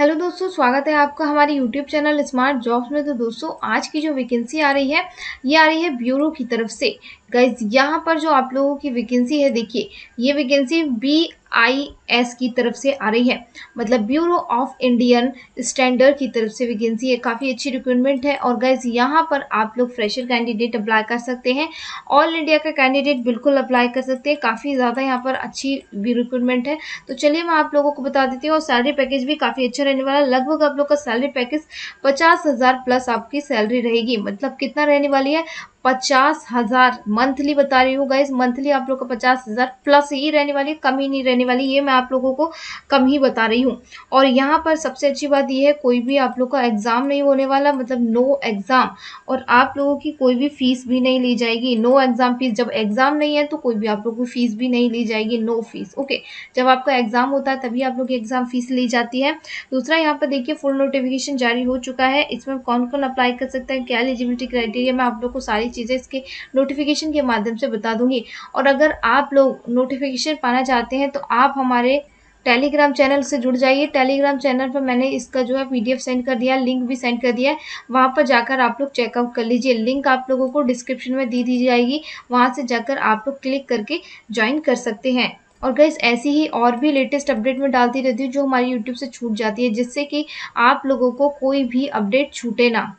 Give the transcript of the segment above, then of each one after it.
Hello दोस्तों, स्वागत है आपका हमारे यूट्यूब चैनल स्मार्ट जॉब्स में। तो दोस्तों, आज की जो वैकेंसी आ रही है ये आ रही है ब्यूरो की तरफ से। गाइज, यहाँ पर जो आप लोगों की वैकेंसी है, देखिए ये वैकेंसी BIS की तरफ से आ रही है, मतलब ब्यूरो ऑफ इंडियन स्टैंडर्ड की तरफ से वैकेंसी है। काफ़ी अच्छी रिक्रूटमेंट है। और गाइज, यहाँ पर आप लोग फ्रेशर कैंडिडेट अप्लाई कर सकते हैं, ऑल इंडिया का कैंडिडेट बिल्कुल अप्लाई कर सकते हैं। काफ़ी ज़्यादा यहाँ पर अच्छी भी रिक्रूटमेंट है। तो चलिए मैं आप लोगों को बता देती हूँ। और सैलरी पैकेज भी काफ़ी अच्छा रहने वाला है। लगभग आप लोग का सैलरी पैकेज 50,000 प्लस आपकी सैलरी रहेगी। मतलब कितना रहने वाली है? 50,000 मंथली बता रही हूँ गाइज। मंथली आप लोग का 50,000 प्लस ही रहने वाली है, कम ही नहीं रहने वाली। ये मैं आप लोगों को कम ही बता रही हूँ। और यहाँ पर सबसे अच्छी बात यह है, कोई भी आप लोग का एग्जाम नहीं होने वाला, मतलब नो एग्जाम। और आप लोगों की कोई भी फीस भी नहीं ली जाएगी। नो एग्जाम फीस, जब एग्जाम नहीं है तो कोई भी आप लोगों की फीस भी नहीं ली जाएगी। No fees, okay. जब आपका एग्जाम होता है तभी आप लोग की एग्जाम फीस ली जाती है। दूसरा, यहाँ पर देखिए फुल नोटिफिकेशन जारी हो चुका है। इसमें कौन कौन अप्लाई कर सकता है, क्या एलिजिबिलिटी क्राइटेरिया, मैं आप लोग को सारी चीज़ें इसके नोटिफिकेशन के माध्यम से बता दूंगी। और अगर आप लोग नोटिफिकेशन पाना चाहते हैं तो आप हमारे टेलीग्राम चैनल से जुड़ जाइए। टेलीग्राम चैनल पर मैंने इसका जो है PDF सेंड कर दिया है, लिंक भी सेंड कर दिया है। वहाँ पर जाकर आप लोग चेकआउट कर लीजिए। लिंक आप लोगों को डिस्क्रिप्शन में दी जाएगी, वहाँ से जाकर आप लोग क्लिक करके ज्वाइन कर सकते हैं। और गाइस, ऐसी ही और भी लेटेस्ट अपडेट में डालती रहती हूँ जो हमारी यूट्यूब से छूट जाती है, जिससे कि आप लोगों को कोई भी अपडेट छूटे ना।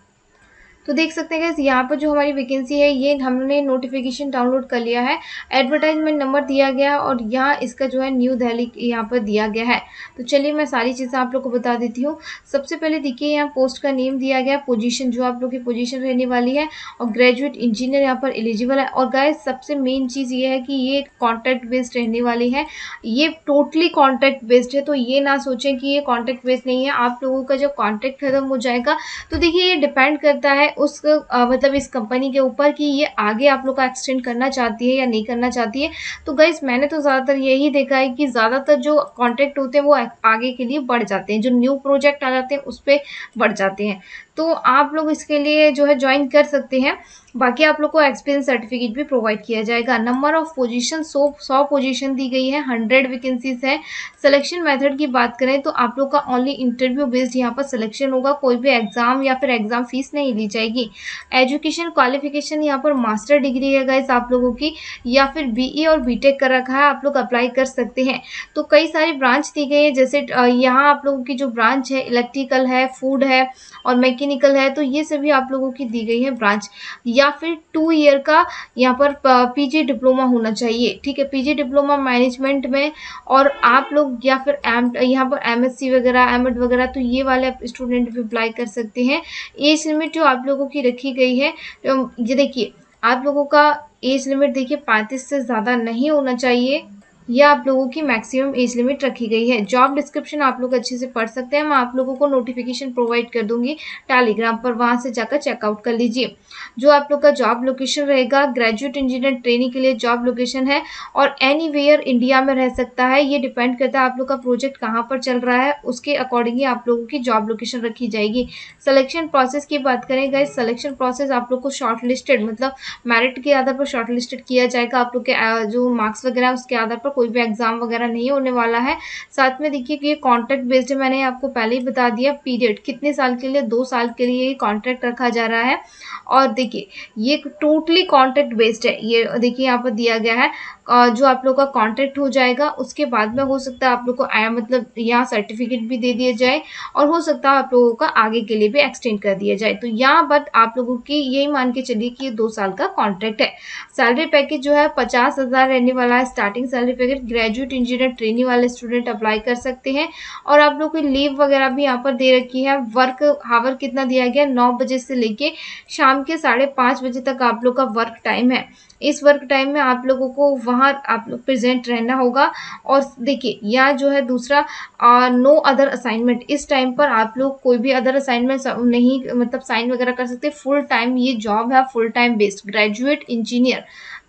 तो देख सकते हैं गाइस, यहाँ पर जो हमारी वैकेंसी है ये हमने नोटिफिकेशन डाउनलोड कर लिया है। एडवर्टाइजमेंट नंबर दिया गया है और यहाँ इसका जो है न्यू दिल्ली यहाँ पर दिया गया है। तो चलिए मैं सारी चीज़ें आप लोग को बता देती हूँ। सबसे पहले देखिए, यहाँ पोस्ट का नेम दिया गया, पोजीशन जो आप लोग की पोजीशन रहने वाली है, और ग्रेजुएट इंजीनियर यहाँ पर एलिजिबल है। और गाइस, सबसे मेन चीज़ ये है कि ये कॉन्ट्रैक्ट बेस्ड रहने वाली है। ये टोटली कॉन्ट्रैक्ट बेस्ड है, तो ये ना सोचें कि ये कॉन्ट्रैक्ट बेस्ड नहीं है। आप लोगों का जब कॉन्ट्रैक्ट खत्म हो जाएगा तो देखिए ये डिपेंड करता है उस मतलब इस कंपनी के ऊपर कि ये आगे आप लोग का एक्सटेंड करना चाहती है या नहीं करना चाहती है। तो गाइस, मैंने तो ज़्यादातर यही देखा है कि ज़्यादातर जो कॉन्ट्रैक्ट होते हैं वो आगे के लिए बढ़ जाते हैं, जो न्यू प्रोजेक्ट आ जाते हैं उस पर बढ़ जाते हैं। तो आप लोग इसके लिए जो है ज्वाइन कर सकते हैं। बाकी आप लोग को एक्सपीरियंस सर्टिफिकेट भी प्रोवाइड किया जाएगा। नंबर ऑफ पोजीशन 100 पोजीशन दी गई है, 100 वैकेंसीज है। सिलेक्शन मेथड की बात करें तो आप लोग का ओनली इंटरव्यू बेस्ड यहाँ पर सिलेक्शन होगा। कोई भी एग्जाम या फिर एग्जाम फीस नहीं ली जाएगी। एजुकेशन क्वालिफिकेशन यहाँ पर मास्टर डिग्री है गाइस आप लोगों की, या फिर BE और BTech कर रखा है, आप लोग अप्लाई कर सकते हैं। तो कई सारी ब्रांच दी गई है, जैसे यहाँ आप लोगों की जो ब्रांच है इलेक्ट्रिकल है, फूड है और मैकेनिकल है। तो ये सभी आप लोगों की दी गई है ब्रांच। या फिर 2 ईयर का यहाँ पर PG डिप्लोमा होना चाहिए, ठीक है, PG डिप्लोमा मैनेजमेंट में। और आप लोग या फिर यहाँ पर MSc वगैरह, M.Ed वगैरह, तो ये वाले स्टूडेंट भी अप्लाई कर सकते हैं। एज लिमिट जो आप लोगों की रखी गई है, ये देखिए आप लोगों का एज लिमिट देखिए 35 से ज़्यादा नहीं होना चाहिए। यह आप लोगों की मैक्सिमम एज लिमिट रखी गई है। जॉब डिस्क्रिप्शन आप लोग अच्छे से पढ़ सकते हैं, मैं आप लोगों को नोटिफिकेशन प्रोवाइड कर दूंगी टेलीग्राम पर, वहां से जाकर चेकआउट कर लीजिए। जो आप लोग का जॉब लोकेशन रहेगा, ग्रेजुएट इंजीनियर ट्रेनिंग के लिए जॉब लोकेशन है, और एनीवेयर इंडिया में रह सकता है। ये डिपेंड करता है आप लोग का प्रोजेक्ट कहाँ पर चल रहा है, उसके अकॉर्डिंगली आप लोगों की जॉब लोकेशन रखी जाएगी। सिलेक्शन प्रोसेस की बात करें गाइस, सिलेक्शन प्रोसेस आप लोग को शॉर्ट लिस्टेड, मतलब मेरिट के आधार पर शॉर्ट लिस्टेड किया जाएगा। आप लोग के जो मार्क्स वगैरह उसके आधार पर कोई भी एग्जाम वगैरह नहीं होने वाला है। साथ में देखिए कि ये कॉन्ट्रैक्ट बेस्ड है, मैंने आपको पहले ही बता दिया। पीरियड कितने साल के लिए? 2 साल के लिए ये कॉन्ट्रैक्ट रखा जा रहा है। और देखिए ये टोटली कॉन्ट्रैक्ट बेस्ड है। ये देखिए यहाँ पर दिया गया है, जो आप लोग का कॉन्ट्रैक्ट हो जाएगा उसके बाद में हो सकता है आप लोग को मतलब यहाँ सर्टिफिकेट भी दे दिया जाए, और हो सकता है आप लोगों का आगे के लिए भी एक्सटेंड कर दिया जाए। तो यहाँ बट आप लोगों की यही मान के चलिए कि ये 2 साल का कॉन्ट्रैक्ट है। सैलरी पैकेज जो है 50,000 रहने वाला है starting salary package. Graduate engineer training वाले स्टूडेंट अप्लाई कर सकते हैं। और आप लोग की लीव वगैरह भी यहाँ पर दे रखी है। वर्क हावर कितना दिया गया? 9 बजे से लेके शाम के 5:30 बजे तक आप लोग का वर्क टाइम है। इस वर्क टाइम में आप लोगों को वहाँ आप लोग प्रेजेंट रहना होगा। और देखिए यहाँ जो है दूसरा, नो अदर असाइनमेंट, इस टाइम पर आप लोग कोई भी अदर असाइनमेंट नहीं, मतलब साइन वगैरह कर सकते। फुल टाइम ये जॉब है, full time based graduate engineer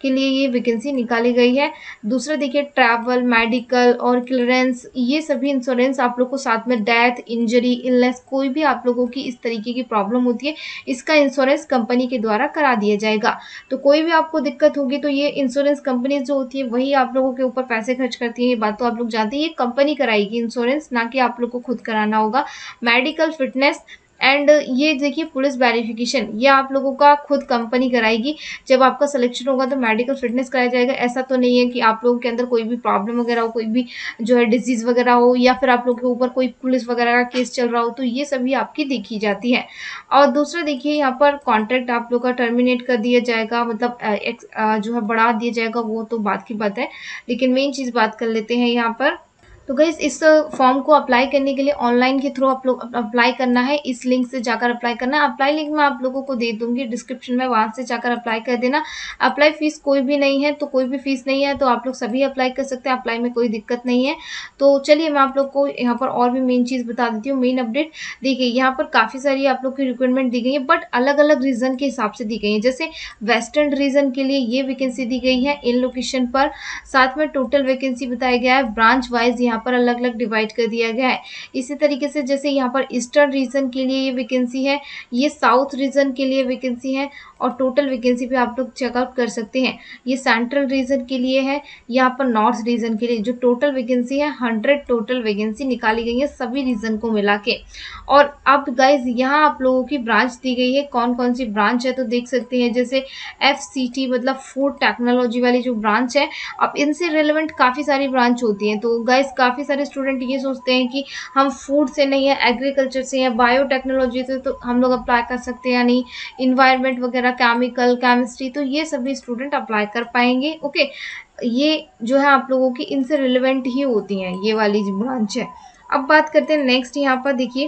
के लिए ये वैकेंसी निकाली गई है। दूसरा देखिए ट्रैवल, मेडिकल और क्लियरेंस, ये सभी इंश्योरेंस आप लोग को साथ में डेथ, इंजरी, इलनेस, कोई भी आप लोगों की इस तरीके की प्रॉब्लम होती है इसका इंश्योरेंस कंपनी के द्वारा करा दिया जाएगा। तो कोई भी आपको दिक्कत होगी तो ये इंश्योरेंस कंपनी जो होती है वही आप लोगों के ऊपर पैसे खर्च करती है, ये बात तो आप लोग जानते हैं। ये कंपनी कराएगी इंश्योरेंस, ना कि आप लोग को खुद कराना होगा। मेडिकल, फिटनेस एंड ये देखिए पुलिस वेरिफिकेशन, ये आप लोगों का खुद कंपनी कराएगी। जब आपका सिलेक्शन होगा तो मेडिकल फिटनेस कराया जाएगा। ऐसा तो नहीं है कि आप लोगों के अंदर कोई भी प्रॉब्लम वगैरह हो, कोई भी जो है डिजीज वगैरह हो, या फिर आप लोग के ऊपर कोई पुलिस वगैरह का केस चल रहा हो, तो ये सभी आपकी देखी जाती है। और दूसरा देखिए यहाँ पर कॉन्ट्रैक्ट आप लोग का टर्मिनेट कर दिया जाएगा, मतलब जो है बढ़ा दिया जाएगा, वो तो बात की बात है, लेकिन मेन चीज बात कर लेते हैं यहाँ पर। तो गाइस इस फॉर्म को अप्लाई करने के लिए ऑनलाइन के थ्रू आप लोग अप्लाई करना है, इस लिंक से जाकर अप्लाई करना है। अप्लाई लिंक मैं आप लोगों को दे दूंगी डिस्क्रिप्शन में, वहां से जाकर अप्लाई कर देना। अप्लाई फीस कोई भी नहीं है, तो कोई भी फीस नहीं है, तो आप लोग सभी अप्लाई कर सकते हैं, अप्लाई में कोई दिक्कत नहीं है। तो चलिए मैं आप लोग को यहाँ पर और भी मेन चीज बता देती हूँ, मेन अपडेट। देखिए यहाँ पर काफी सारी आप लोग की रिक्वायरमेंट दी गई है, बट अलग अलग रीजन के हिसाब से दी गई है। जैसे वेस्टर्न रीजन के लिए ये वैकेंसी दी गई है इन लोकेशन पर, साथ में टोटल वैकेंसी बताया गया है, ब्रांच वाइज यहाँ पर अलग अलग डिवाइड कर दिया गया है। इसी तरीके से जैसे यहाँ पर ईस्टर्न रीजन के लिए ये वैकेंसी है, ये साउथ रीजन के लिए वैकेंसी है, और टोटल वैकेंसी भी आप लोग चेकआउट कर सकते हैं। ये सेंट्रल रीजन के लिए है, यहाँ पर नॉर्थ रीजन के लिए जो टोटल वैकेंसी है 100 टोटल वैकेंसी निकाली गई है सभी रीजन को मिला के। और अब गाइज यहाँ आप लोगों की ब्रांच दी गई है, कौन कौन सी ब्रांच है तो देख सकते हैं। जैसे FCT मतलब फूड टेक्नोलॉजी वाली जो ब्रांच है, अब इनसे रिलेवेंट काफ़ी सारी ब्रांच होती हैं। तो गाइस काफ़ी सारे स्टूडेंट ये सोचते हैं कि हम फूड से नहीं है, एग्रीकल्चर से या बायोटेक्नोलॉजी से तो हम लोग अप्लाई कर सकते हैं या नहीं, इन्वायरमेंट वगैरह, केमिकल, केमिस्ट्री, तो ये सभी स्टूडेंट अप्लाई कर पाएंगे। ओके, ये जो है आप लोगों की इनसे रिलेवेंट ही होती हैं, ये वाली जो ब्रांच है। अब बात करते हैं नेक्स्ट, यहाँ पर देखिए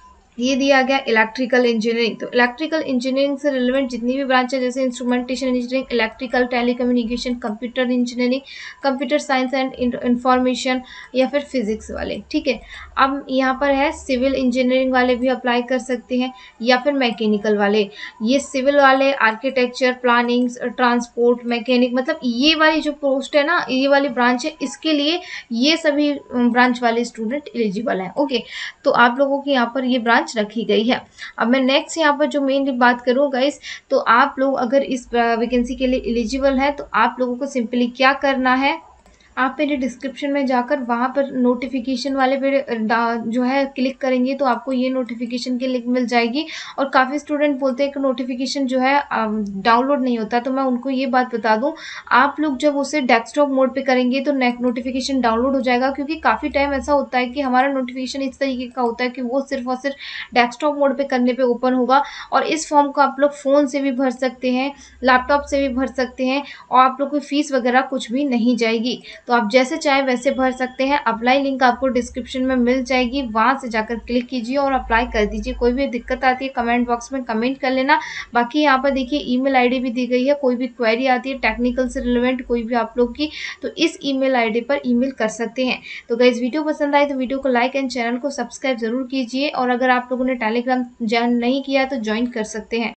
ये दिया गया इलेक्ट्रिकल इंजीनियरिंग। तो इलेक्ट्रिकल इंजीनियरिंग से रिलेवेंट जितनी भी ब्रांच है, जैसे instrumentation engineering, electrical, telecommunication, computer engineering, computer science and information, या फिर फिजिक्स वाले, ठीक है। अब यहाँ पर है सिविल इंजीनियरिंग वाले भी अप्लाई कर सकते हैं, या फिर मैकेनिकल वाले। ये सिविल वाले आर्किटेक्चर, प्लानिंग, ट्रांसपोर्ट, मैकेनिक, मतलब ये वाली जो पोस्ट है ना, ये वाली ब्रांच है, इसके लिए ये सभी ब्रांच वाले स्टूडेंट एलिजिबल हैं। ओके, तो आप लोगों की यहाँ पर ये ब्रांच रखी गई है। अब मैं नेक्स्ट यहाँ पर जो मेनली बात करूँ गाइस, तो आप लोग अगर इस वैकेंसी के लिए एलिजिबल है तो आप लोगों को सिंपली क्या करना है, आप मेरे डिस्क्रिप्शन में जाकर वहाँ पर नोटिफिकेशन वाले पे जो है क्लिक करेंगे तो आपको ये नोटिफिकेशन की लिंक मिल जाएगी। और काफ़ी स्टूडेंट बोलते हैं कि नोटिफिकेशन जो है डाउनलोड नहीं होता, तो मैं उनको ये बात बता दूं, आप लोग जब उसे डेस्कटॉप मोड पे करेंगे तो नोटिफिकेशन डाउनलोड हो जाएगा। क्योंकि काफ़ी टाइम ऐसा होता है कि हमारा नोटिफिकेशन इस तरीके का होता है कि वो सिर्फ और सिर्फ डेस्कटॉप मोड पर करने पर ओपन होगा। और इस फॉर्म को आप लोग फ़ोन से भी भर सकते हैं, लैपटॉप से भी भर सकते हैं, और आप लोग की फ़ीस वगैरह कुछ भी नहीं जाएगी। तो आप जैसे चाहे वैसे भर सकते हैं। अप्लाई लिंक आपको डिस्क्रिप्शन में मिल जाएगी, वहां से जाकर क्लिक कीजिए और अप्लाई कर दीजिए। कोई भी दिक्कत आती है कमेंट बॉक्स में कमेंट कर लेना। बाकी यहाँ पर देखिए ईमेल आईडी भी दी गई है, कोई भी क्वेरी आती है टेक्निकल से रिलेवेंट कोई भी आप लोग की, तो इस ईमेल आईडी पर ईमेल कर सकते हैं। तो गाइस वीडियो पसंद आए तो वीडियो को लाइक एंड चैनल को सब्सक्राइब जरूर कीजिए, और अगर आप लोगों ने टेलीग्राम ज्वाइन नहीं किया तो ज्वाइन कर सकते हैं।